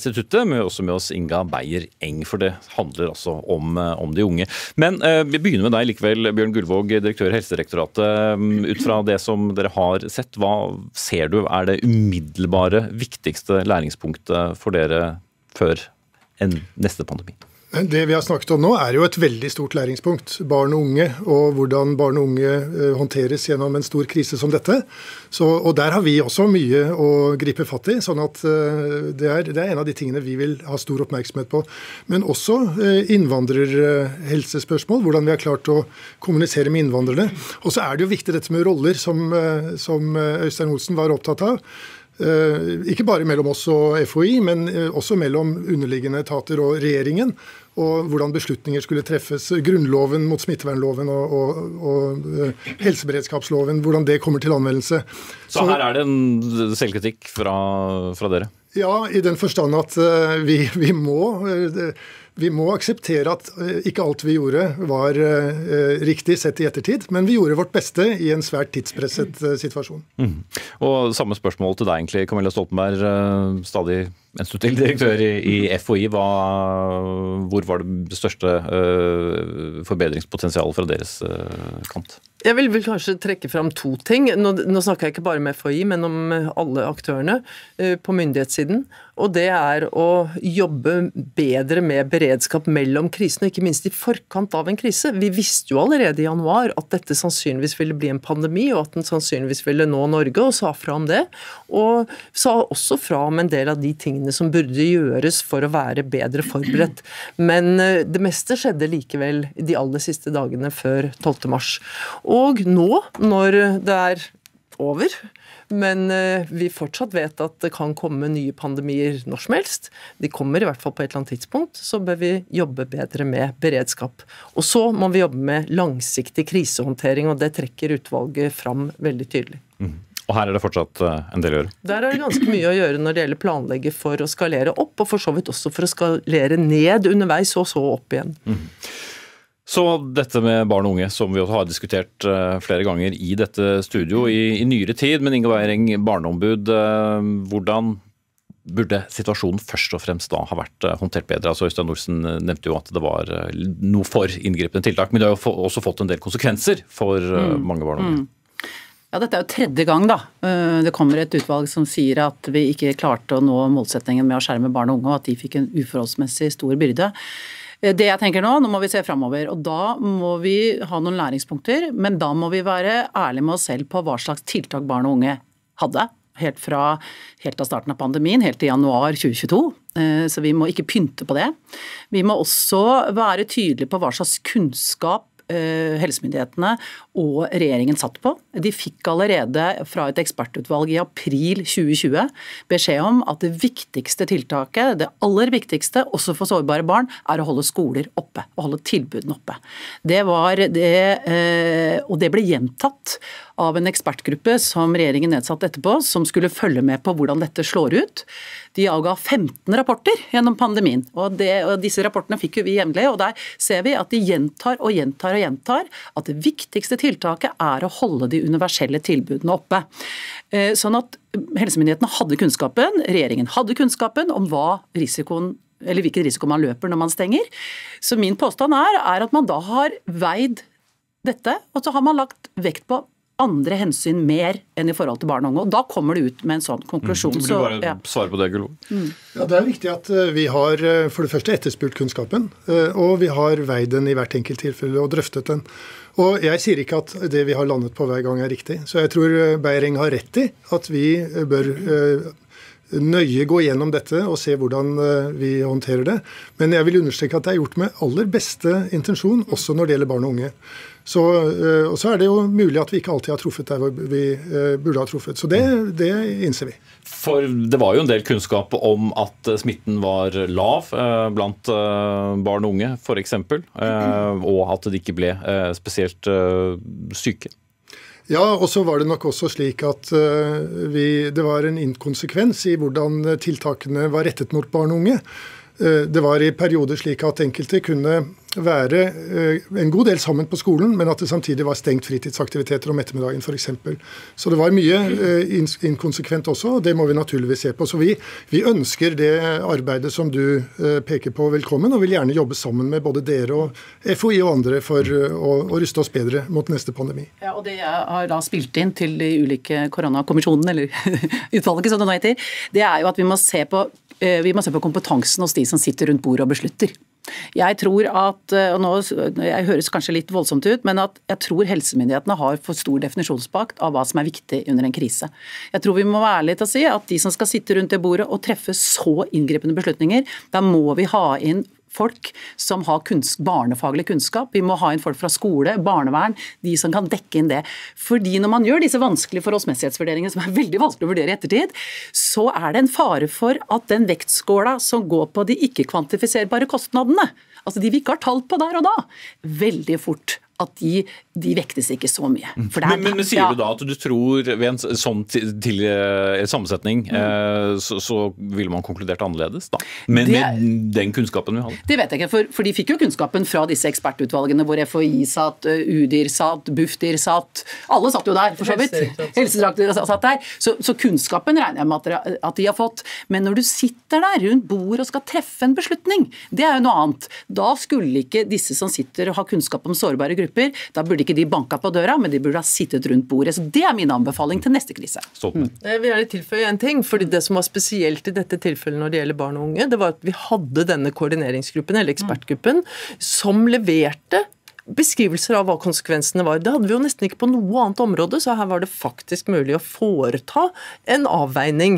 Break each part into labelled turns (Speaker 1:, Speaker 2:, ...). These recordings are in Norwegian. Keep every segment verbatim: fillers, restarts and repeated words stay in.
Speaker 1: Folkehelseinstituttet, men også med oss Inga Beyer-Eng, for det handler altså om, om de unge. Men eh, vi begynner med deg likevel, Bjørn Gullvåg, direktør i Helsedirektoratet. Ut fra det som dere har sett, hva ser du er det umiddelbare viktigste læringspunktet for dere før en neste pandemi?
Speaker 2: Det vi har snakket om nå er jo et veldig stort læringspunkt. Barn og unge, og hvordan barn og unge håndteres gjennom en stor krise som dette. Så, og der har vi også mye å gripe fatt i, sånn at det er, det er en av de tingene vi vil ha stor oppmerksomhet på. Men også innvandrerhelsespørsmål, hvordan vi har klart å kommunisere med innvandrerne. Og så er det jo viktig dette med roller, som, som Øystein Olsen var opptatt av. Uh, ikke bare mellom oss og F H I, men uh, også mellom underliggende etater og regjeringen, og hvordan beslutninger skulle treffes, grunnloven mot smittevernloven og, og, og uh, helseberedskapsloven, hvordan det kommer til anvendelse.
Speaker 1: Så, Så her er det en selvkritikk fra, fra dere?
Speaker 2: Ja, i den forstand at uh, vi, vi må... Uh, Vi må akseptere at ikke alt vi gjorde var uh, riktig sett i ettertid, men vi gjorde vårt beste i en svært tidspresset uh, situasjon. Mm.
Speaker 1: Og samme spørsmål til deg egentlig, Camilla Stoltenberg, uh, stadig en stund til direktør i, i F H I. Hva, hvor var det største uh, forbedringspotensialet fra deres uh, kant?
Speaker 3: Jeg vil, vil kanskje trekke fram to ting. Nå, nå snakker jeg ikke bare med F H I, men om alle aktørene uh, på myndighetssiden. Og det er å jobbe bedre med beredskap mellom krisene, ikke minst i forkant av en krise. Vi visste jo allerede i januar at dette sannsynligvis ville bli en pandemi, og at den sannsynligvis ville nå Norge, og sa fra om det. Og sa også fra om en del av de tingene som burde gjøres for å være bedre forberedt. Men det meste skjedde likevel de aller siste dagene før tolvte mars. Og nå, når det er over, men vi fortsatt vet at det kan komme nye pandemier når som helst. De kommer i hvert fall på et eller annet tidspunkt, så bør vi jobbe bedre med beredskap. Og så må vi jobbe med langsiktig krisehåndtering, og det trekker utvalget fram veldig tydelig.
Speaker 1: Mm. Og her er det fortsatt en del å gjøre?
Speaker 3: Der er det ganske mye å gjøre når det gjelder planlegge for å skalere opp, og for så vidt også for å skalere ned underveis, og så opp igjen.
Speaker 1: Mm. Så dette med barn og unge, som vi også har diskutert uh, flere ganger i dette studio i, i nyere tid, men Inga Beyer-Eng, barneombud, uh, hvordan burde situasjonen først og fremst da ha vært uh, håndtert bedre? Altså Øystein Olsen nevnte jo at det var uh, noe for inngripende tiltak, men det har jo få, også fått en del konsekvenser for uh, mm. mange barn og unge.
Speaker 4: Mm. Ja, dette er jo tredje gang da. Det kommer et utvalg som sier at vi ikke klarte å nå målsettingen med å skjerme barn og unge, og at de fikk en uforholdsmessig stor byrde. Det jeg tenker nå, nå må vi se fremover, og da må vi ha noen læringspunkter, men da må vi være ærlige med oss selv på hva slags tiltak barn og unge hadde, helt fra helt av starten av pandemien, helt til januar tjue tjueto, så vi må ikke pynte på det. Vi må også være tydelige på hva slags kunnskap helsemyndighetene og regjeringen satt på. De fikk allerede fra et ekspertutvalg i april tjue tjue beskjed om at det viktigste tiltaket, det aller viktigste, også for sårbare barn, er å holde skoler oppe, og holde tilbudene oppe. Det var det, og det ble gjentatt av en ekspertgruppe som regjeringen nedsatte etterpå, som skulle følge med på hvordan dette slår ut. De avga femten rapporter gjennom pandemien, og, det, og disse rapportene fikk jo vi jevnlig, og der ser vi at de gjentar og gjentar og gjentar at det viktigste tiltaket er å holde de universelle tilbudene oppe. Sånn at helsemyndighetene hadde kunnskapen, regjeringen hadde kunnskapen om hva risikoen, eller hvilken risiko man løper når man stenger. Så min påstand er, er at man da har veid dette, og så har man lagt vekt på andre hensyn mer enn i forhold til barn og unge. Og da kommer det ut med en sånn konklusjon.
Speaker 1: Mm. Vil du bare ja. svare på det, Gullvåg?
Speaker 2: Mm. Ja, det er viktig at vi har for det første etterspurt kunnskapen, og vi har veid den i hvert enkelt tilfelle og drøftet den. Og jeg sier ikke at det vi har landet på hver gang er riktig. Så jeg tror Beyer-Eng har rett i at vi bør nøye gå gjennom dette og se hvordan vi håndterer det. Men jeg vil understreke at det er gjort med aller beste intensjon, også når det gjelder barn og unge. Så, og så er det jo mulig at vi ikke alltid har truffet der hvor vi burde ha truffet. Så det, det innser vi.
Speaker 1: For det var jo en del kunnskap om at smitten var lav blant barn og unge, for eksempel, og at de ikke ble spesielt syke.
Speaker 2: Ja, og så var det nok også slik at vi, det var en inkonsekvens i hvordan tiltakene var rettet mot barn og unge. Det var i perioder slik at enkelte kunne være en god del sammen på skolen, men at det samtidig var stengt fritidsaktiviteter om ettermiddagen for eksempel. Så det var mye inkonsekvent også, og det må vi naturligvis se på. Så vi, vi ønsker det arbeidet som du peker på velkommen, og vil gjerne jobbe sammen med både dere og F O I og andre for å, å ruste oss bedre mot neste pandemi.
Speaker 4: Ja, og det jeg har da spilt inn til de ulike koronakommisjonene, eller utvalget som det nå heter, det er jo at vi må se på Vi må se på kompetansen hos de som sitter rundt bordet og beslutter. Jeg tror at, og nå jeg høres kanskje litt voldsomt ut, men at jeg tror helsemyndighetene har for stor definisjonspakt av hva som er viktig under en krise. Jeg tror vi må være ærlige til å si at de som skal sitte rundt det bordet og treffe så inngripende beslutninger, da må vi ha inn folk som har kunns- barnefaglig kunnskap. Vi må ha inn folk fra skole, barnevern, de som kan dekke inn det. Fordi når man gjør disse vanskelige forholdsmessighetsvurderingene, som er veldig vanskelig å vurdere i ettertid, så er det en fare for at den vektskåla som går på de ikke-kvantifiserbare kostnadene, altså de vi ikke har tall på der og da, veldig fort at de, de vektes ikke så mye. For det er,
Speaker 1: men, men, men sier
Speaker 4: ja.
Speaker 1: du da at du tror ved en sånn til, til, til sammensetning mm. eh, så, så ville man konkludert annerledes da? Men det, med den kunnskapen vi hadde? Det
Speaker 4: vet jeg ikke, for, for de fikk jo kunnskapen fra disse ekspertutvalgene hvor F O I satt, UDIR satt, Bufdir satt, alle satt jo der for så vidt. Helsedirektoratet satt der. Så, så kunnskapen regner jeg med at, at de har fått. Men når du sitter der rundt bord og skal treffe en beslutning, det er jo noe annet. Da skulle ikke disse som sitter og har kunnskap om sårbare grupper, da burde ikke de banka på døra, men de burde ha sittet rundt bordet. Så det er min anbefaling til neste krise.
Speaker 3: Mm. Jeg vil gjerne tilføye en ting, fordi det som var spesielt i dette tilfellet når det gjelder barn og unge, det var at vi hadde denne koordineringsgruppen, eller ekspertgruppen, som leverte beskrivelser av hva konsekvensene var. Det hadde vi jo nesten ikke på noe annet område, så her var det faktisk mulig å foreta en avveining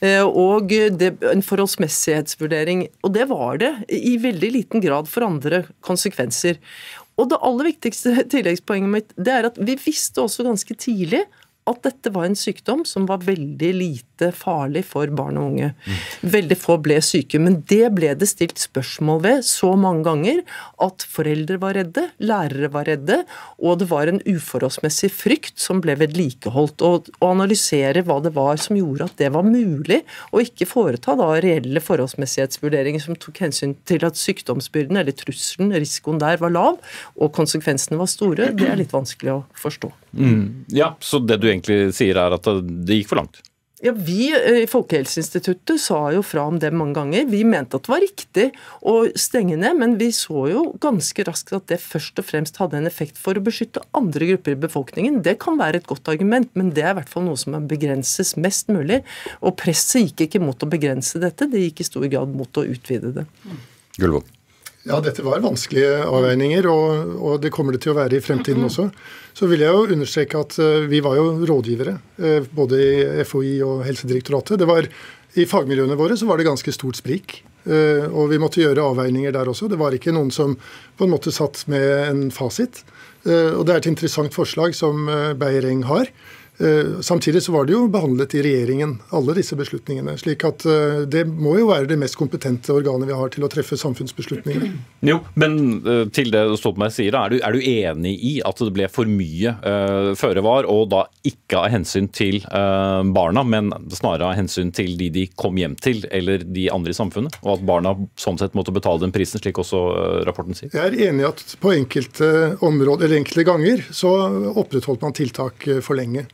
Speaker 3: og det, en forholdsmessighetsvurdering, og det var det i veldig liten grad for andre konsekvenser. Og det aller viktigste tilleggspoenget mitt, det er at vi visste også ganske tidlig at dette var en sykdom som var veldig lite farlig for barn og unge. Mm. Veldig få ble syke, men det ble det stilt spørsmål ved så mange ganger at foreldre var redde, lærere var redde, og det var en uforholdsmessig frykt som ble vedlikeholdt. Og å analysere hva det var som gjorde at det var mulig, og ikke foreta da reelle forholdsmessighetsvurderinger som tok hensyn til at sykdomsbyrden eller trusselen, risikoen der var lav, og konsekvensene var store, det er litt vanskelig å forstå.
Speaker 1: Mm. Ja, så det du egentlig sier er at det gikk for langt?
Speaker 3: Ja, Vi i Folkehelseinstituttet sa jo fra om det mange ganger. Vi mente at det var riktig å stenge ned, men vi så jo ganske raskt at det først og fremst hadde en effekt for å beskytte andre grupper i befolkningen. Det kan være et godt argument, men det er i hvert fall noe som begrenses mest mulig. Og presset gikk ikke mot å begrense dette, det gikk i stor grad mot å utvide det.
Speaker 1: Gullvåg.
Speaker 2: Ja, dette var vanskelige avveininger, og, og det kommer det til å være i fremtiden også. Så vil jeg jo understreke at uh, vi var jo rådgivere, uh, både i F O I og Helsedirektoratet. Det var, I fagmiljøene våre så var det ganske stort sprik, uh, og vi måtte gjøre avveininger der også. Det var ikke noen som på en måte satt med en fasit. Uh, og det er et interessant forslag som uh, Beyer-Eng har. Samtidig så var det jo behandlet i regjeringen, alle disse beslutningene, slik at det må jo være det mest kompetente organet vi har til å treffe samfunnsbeslutninger.
Speaker 1: Jo, men til det Stoltenberg sier, er du, er du enig i at det ble for mye uh, føre var, og da ikke av hensyn til uh, barna, men snarere av hensyn til de de kom hjem til, eller de andre i samfunnet, og at barna sånn sett måtte betale den prisen, slik også uh, rapporten sier?
Speaker 2: Jeg er enig i at på enkelte områder, eller enkelte ganger, så opprettholdt man tiltak for lenge.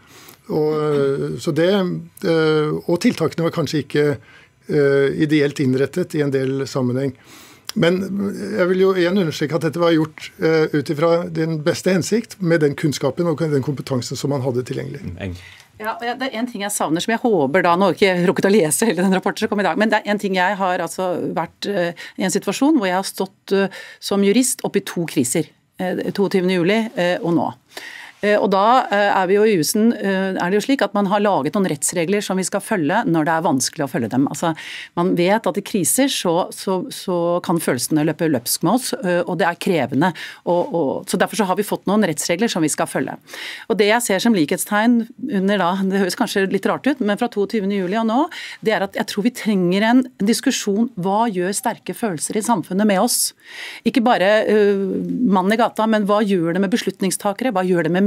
Speaker 2: Og, så det, og tiltakene var kanskje ikke ideelt innrettet i en del sammenheng. Men jeg vil jo igjen understreke at dette var gjort ut ifra den beste hensikt, med den kunnskapen og den kompetansen som man hadde tilgjengelig.
Speaker 4: Ja, det er en ting jeg savner som jeg håper da, nå har jeg ikke rukket å lese hele den rapporten som kom i dag, men det er en ting jeg har altså vært i en situasjon hvor jeg har stått som jurist oppe i to kriser, tjueåtte juli og nå. Og da er vi jo i jusen, er det jo slik at man har laget noen rettsregler som vi skal følge når det er vanskelig å følge dem. Altså, man vet at i kriser så, så, så kan følelsene løpe løpsk med oss, og det er krevende. Og, og, så derfor så har vi fått noen rettsregler som vi skal følge. Og det jeg ser som likhetstegn under da, det høres kanskje litt rart ut, men fra tjueåtte juli og nå, det er at jeg tror vi trenger en diskusjon, hva gjør sterke følelser i samfunnet med oss? Ikke bare uh, mannen i gata, men hva gjør det med beslutningstakere, hva gjør det med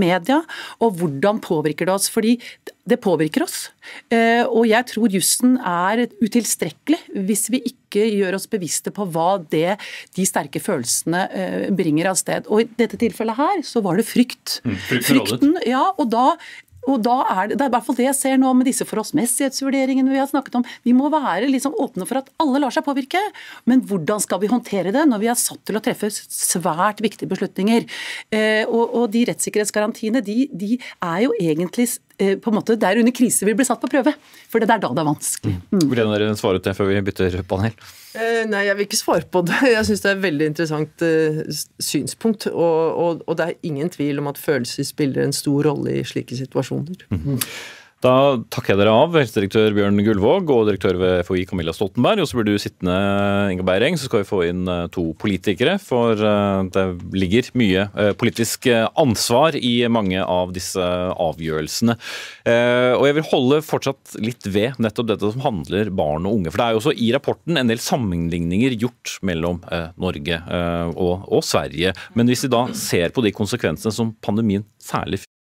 Speaker 4: media, og hvordan påvirker det oss? Fordi det påvirker oss. Og jeg tror jussen er utilstrekkelig hvis vi ikke gjør oss bevisste på hva det, de sterke følelsene bringer av sted. Og i dette tilfellet her, så var det frykt.
Speaker 1: Mm, frykten,
Speaker 4: Frykten, ja, og da Og da er det, det er i hvert fall det jeg ser nå med disse forholdsmessighetsvurderingene vi har snakket om. Vi må være liksom åpne for at alle lar seg påvirke, men hvordan skal vi håndtere det når vi er satt til å treffe svært viktige beslutninger? Eh, og, og de rettssikkerhetsgarantiene, de, de er jo egentlig eh, på en måte der under krise vi blir satt på prøve, for det er da det er vanskelig. Mm.
Speaker 1: Vil dere svare ut det før vi bytter panel?
Speaker 3: Eh, nei, jeg vil ikke svare på det. Jeg synes det er et veldig interessant eh, synspunkt, og, og, og det er ingen tvil om at følelser spiller en stor rolle i slike situasjoner.
Speaker 1: Mm. Da takker jeg dere av, helsedirektør Bjørn Gullvåg og direktør ved F H I Camilla Stoltenberg, og så blir du sittende, Inga Beiring, så skal vi få inn to politikere, for det ligger mye politisk ansvar i mange av disse avgjørelsene. Og jeg vil holde fortsatt litt ved nettopp dette som handler barn og unge, for det er jo også i rapporten en del sammenligninger gjort mellom Norge og, og Sverige, men hvis vi da ser på de konsekvensene som pandemien særlig